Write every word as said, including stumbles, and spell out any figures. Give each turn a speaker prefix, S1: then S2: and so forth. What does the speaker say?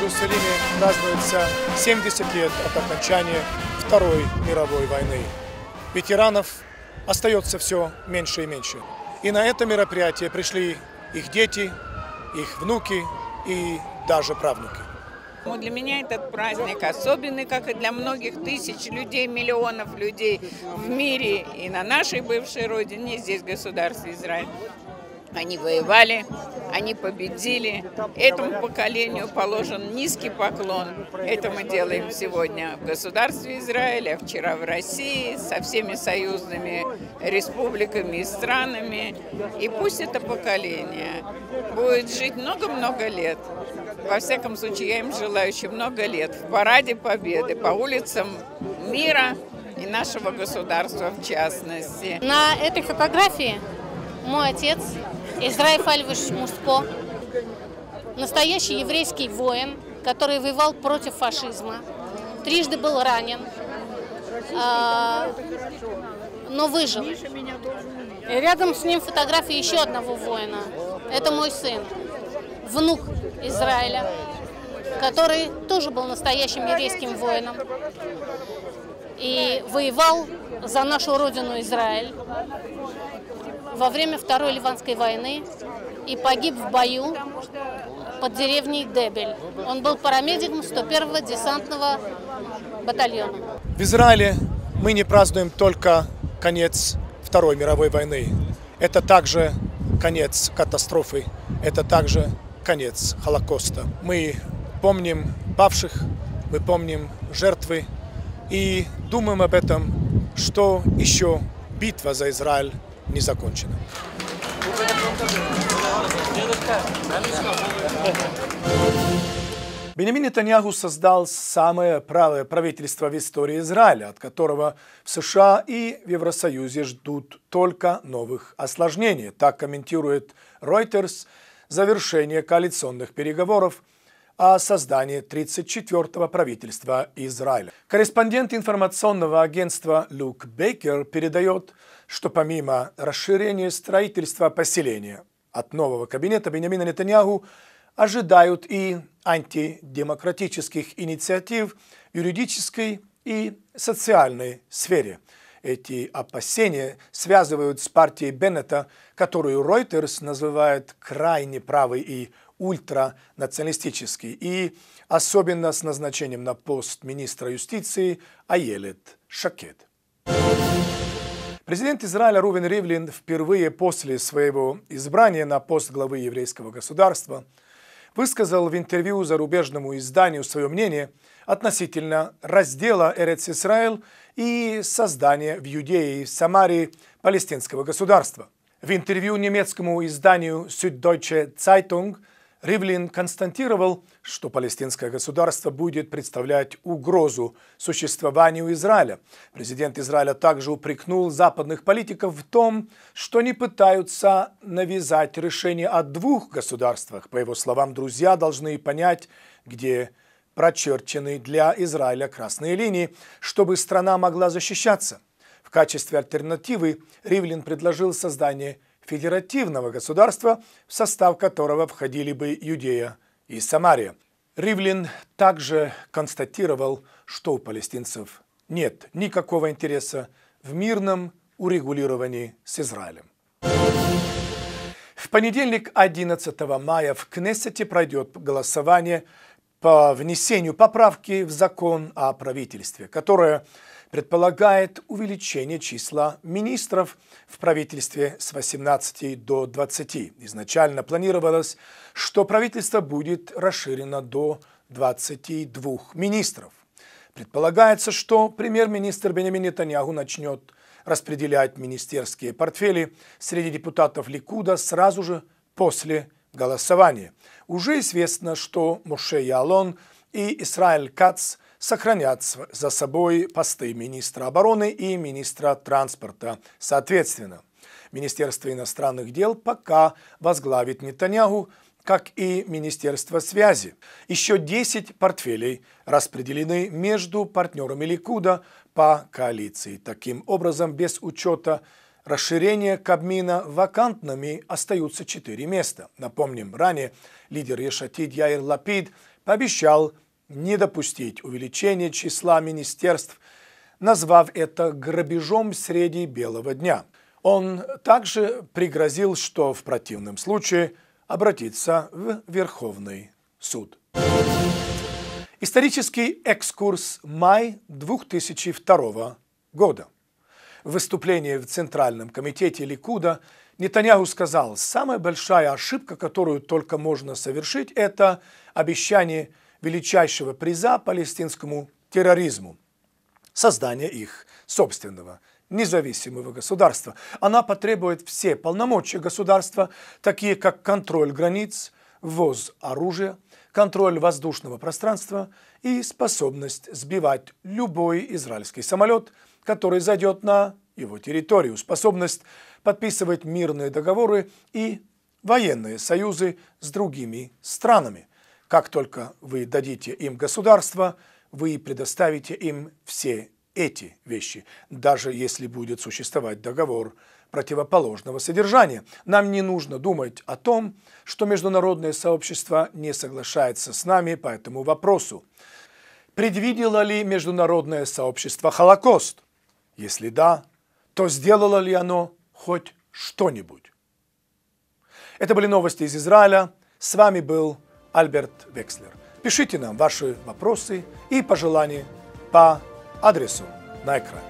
S1: Иерусалиме празднуется семьдесят лет от окончания Второй мировой войны. Ветеранов остается все меньше и меньше. И на это мероприятие пришли их дети, их внуки и даже правнуки.
S2: Для меня этот праздник особенный, как и для многих тысяч людей, миллионов людей в мире и на нашей бывшей родине, здесь, в государстве Израиль. Они воевали, они победили. Этому поколению положен низкий поклон. Это мы делаем сегодня в государстве Израиль, а вчера в России, со всеми союзными республиками и странами. И пусть это поколение будет жить много-много лет. Во всяком случае, я им желаю еще много лет в параде Победы по улицам мира и нашего государства в частности.
S3: На этой фотографии мой отец, Израиль Фальвиш Муско, настоящий еврейский воин, который воевал против фашизма, трижды был ранен, но выжил. И рядом с ним фотография еще одного воина. Это мой сын, внук Израиля, который тоже был настоящим еврейским воином и воевал за нашу родину Израиль во время Второй Ливанской войны и погиб в бою под деревней Дебель. Он был парамедиком сто первого десантного батальона.
S1: В Израиле мы не празднуем только конец Второй мировой войны. Это также конец катастрофы, это также конец Холокоста. Мы помним павших, мы помним жертвы и думаем об этом, что еще битва за Израиль не закончена. Беньямин Нетаньяху создал самое правое правительство в истории Израиля, от которого в США и в Евросоюзе ждут только новых осложнений. Так комментирует Reuters завершение коалиционных переговоров о создании тридцать четвёртого правительства Израиля. Корреспондент информационного агентства Люк Бейкер передает, что помимо расширения строительства поселения от нового кабинета Беньямина Нетаньяху ожидают и антидемократических инициатив в юридической и социальной сфере. Эти опасения связывают с партией Беннета, которую Reuters называет крайне правой и ультранационалистической, и особенно с назначением на пост министра юстиции Айелет Шакед. Президент Израиля Рувен Ривлин впервые после своего избрания на пост главы еврейского государства высказал в интервью зарубежному изданию свое мнение относительно раздела Эрец-Исраэль и создания в Иудее и Самарии палестинского государства. В интервью немецкому изданию Süddeutsche Zeitung Ривлин констатировал, что палестинское государство будет представлять угрозу существованию Израиля. Президент Израиля также упрекнул западных политиков в том, что они пытаются навязать решение о двух государствах. По его словам, друзья должны понять, где прочерчены для Израиля красные линии, чтобы страна могла защищаться. В качестве альтернативы Ривлин предложил создание федеративного государства, в состав которого входили бы Иудея и Самария. Ривлин также констатировал, что у палестинцев нет никакого интереса в мирном урегулировании с Израилем. В понедельник, одиннадцатого мая, в Кнессете пройдет голосование по внесению поправки в закон о правительстве, которое предполагает увеличение числа министров в правительстве с восемнадцати до двадцати. Изначально планировалось, что правительство будет расширено до двадцати двух министров. Предполагается, что премьер-министр Беньямин Нетаньяху начнет распределять министерские портфели среди депутатов Ликуда сразу же после голосования. Уже известно, что Моше Яалон и Исраэль Кац сохранят за собой посты министра обороны и министра транспорта соответственно. Министерство иностранных дел пока возглавит Нетаньяху, как и Министерство связи. Еще десять портфелей распределены между партнерами Ликуда по коалиции. Таким образом, без учета расширения Кабмина вакантными остаются четыре места. Напомним, ранее лидер Еш Атид Яир Лапид пообещал не допустить увеличения числа министерств, назвав это грабежом среди белого дня. Он также пригрозил, что в противном случае обратится в Верховный суд. Исторический экскурс май две тысячи второго года. В выступлении в Центральном комитете Ликуда Нетаньяху сказал: «Самая большая ошибка, которую только можно совершить, это обещание величайшего приза палестинскому терроризму – создание их собственного независимого государства. Она потребует все полномочия государства, такие как контроль границ, ввоз оружия, контроль воздушного пространства и способность сбивать любой израильский самолет, который зайдет на его территорию, способность подписывать мирные договоры и военные союзы с другими странами. Как только вы дадите им государство, вы предоставите им все эти вещи, даже если будет существовать договор противоположного содержания. Нам не нужно думать о том, что международное сообщество не соглашается с нами по этому вопросу. Предвидело ли международное сообщество Холокост? Если да, то сделало ли оно хоть что-нибудь? Это были новости из Израиля. С вами был Альберт Векслер. Пишите нам ваши вопросы и пожелания по адресу на экране.